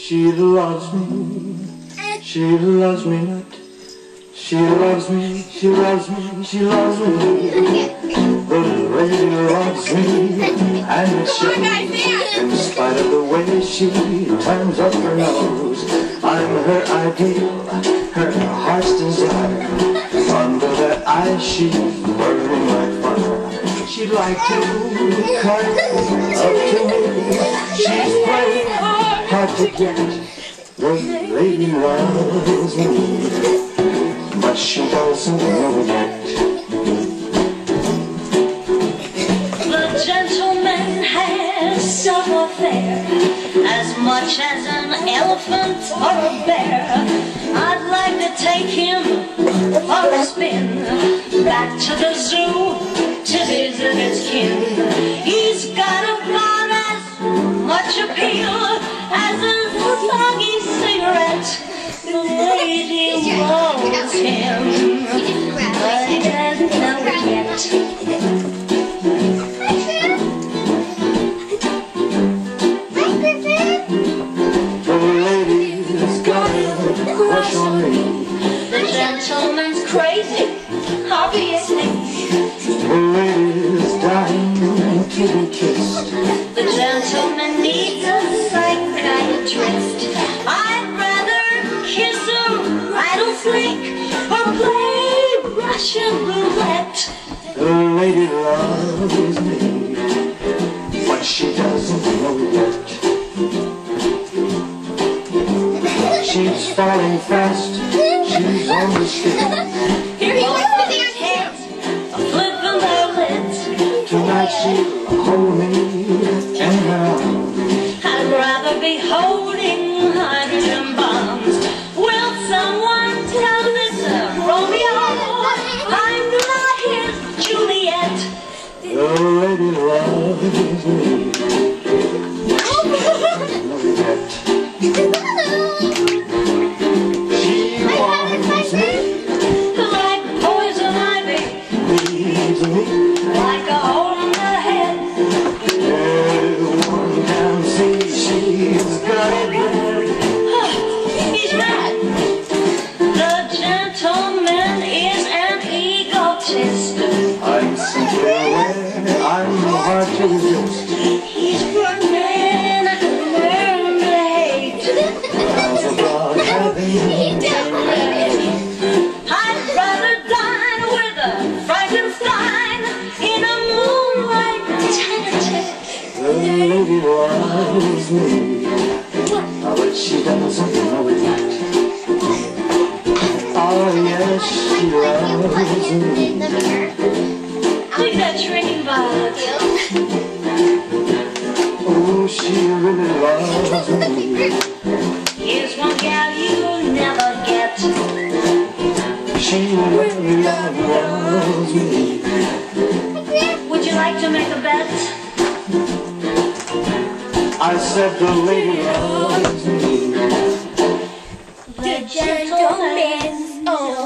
She loves me, she loves me not. She loves me, she loves me, she loves me. The lady loves me, and it shows. In spite of the way she turns up her nose, I'm her ideal, her heart's desire. Under that eyes she's burning like fire. She'd like to come up to me. She's playing hard to get. The lady loves me, but she doesn't know yet. The gentleman has some affair, as much as an elephant or a bear. I'd like to take him for a spin, back to the zoo to visit his kin. He's got about as much appeal as a soggy cigarette. The lady wants him, but he doesn't know it yet. The gentleman's crazy, obviously. The lady's dying to be kissed. The gentleman needs a psychiatrist. I'd rather kiss a rattlesnake or play Russian roulette. The lady loves me, but she doesn't know yet. She's falling fast, she's on the street. Here he goes with his hands, flipping their lids. Tonight she'll hold me in her arms. I'd rather be holding hydrogen bombs. Will someone tell this Romeo I'm not his Juliet? The lady loves me, she doesn't know yet. Like a hole in the head. Everyone can see she's got it bad. He's mad. The gentleman is an egotist. I'm simply aware I'm hard to resist. He's burning, learn to hate. How's about having I'd rather dine with a Frankenstein in a moonlight tete-a-tete. the lady loves me, but she doesn't know it yet. Oh yes, she loves me. Look at that shrinking violet. Oh, she really loves me. Here's one gal you'll never get. She really loves me. Would you like to make a bet? I said the lady loves me. The gentleman's